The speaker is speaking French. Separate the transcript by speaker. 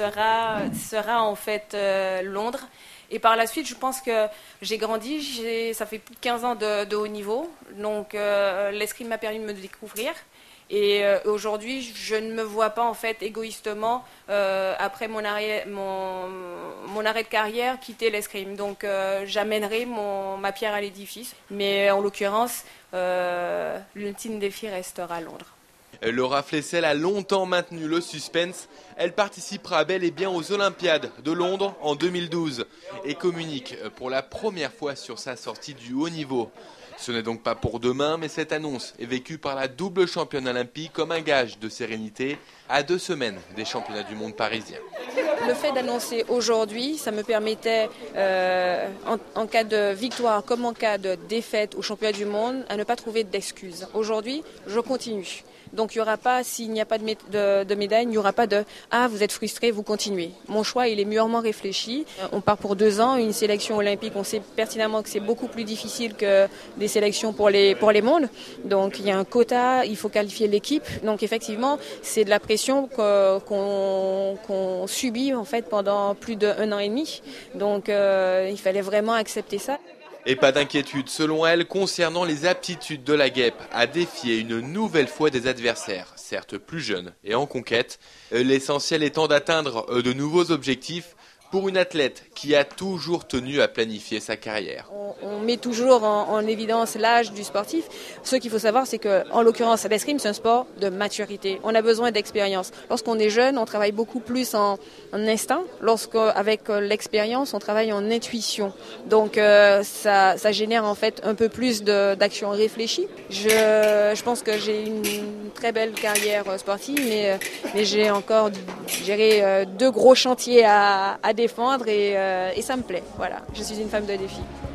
Speaker 1: sera en fait Londres. Et par la suite, je pense que j'ai grandi, ça fait plus de 15 ans de haut niveau, donc l'escrime m'a permis de me découvrir. Et aujourd'hui, je ne me vois pas en fait égoïstement après mon arrêt de carrière quitter l'escrime. Donc j'amènerai ma pierre à l'édifice. Mais en l'occurrence, l'ultime défi restera Londres.
Speaker 2: Laura Flessel a longtemps maintenu le suspense. Elle participera bel et bien aux Olympiades de Londres en 2012 et communique pour la première fois sur sa sortie du haut niveau. Ce n'est donc pas pour demain, mais cette annonce est vécue par la double championne olympique comme un gage de sérénité à 2 semaines des championnats du monde parisiens.
Speaker 1: Le fait d'annoncer aujourd'hui, ça me permettait, en cas de victoire comme en cas de défaite au championnat du monde, à ne pas trouver d'excuses. Aujourd'hui, je continue. Donc il n'y aura pas, s'il n'y a pas de médaille, il n'y aura pas de « Ah, vous êtes frustré, vous continuez ». Mon choix, il est mûrement réfléchi. On part pour 2 ans, une sélection olympique, on sait pertinemment que c'est beaucoup plus difficile que des sélections pour les mondes. Donc il y a un quota, il faut qualifier l'équipe. Donc effectivement, c'est de la pression qu'on subit en fait pendant plus d'1 an et demi. Donc il fallait vraiment accepter ça.
Speaker 2: Et pas d'inquiétude, selon elle, concernant les aptitudes de la guêpe à défier une nouvelle fois des adversaires, certes plus jeunes et en conquête, l'essentiel étant d'atteindre de nouveaux objectifs pour une athlète qui a toujours tenu à planifier sa carrière.
Speaker 1: On met toujours en évidence l'âge du sportif. Ce qu'il faut savoir, c'est qu'en l'occurrence, l'escrime, c'est un sport de maturité. On a besoin d'expérience. Lorsqu'on est jeune, on travaille beaucoup plus en instinct. Lorsqu'avec l'expérience, on travaille en intuition. Donc ça génère en fait un peu plus d'action réfléchie. Je pense que j'ai une très belle carrière sportive, mais j'ai encore 2 gros chantiers à défendre et ça me plaît. Voilà, je suis une femme de défi.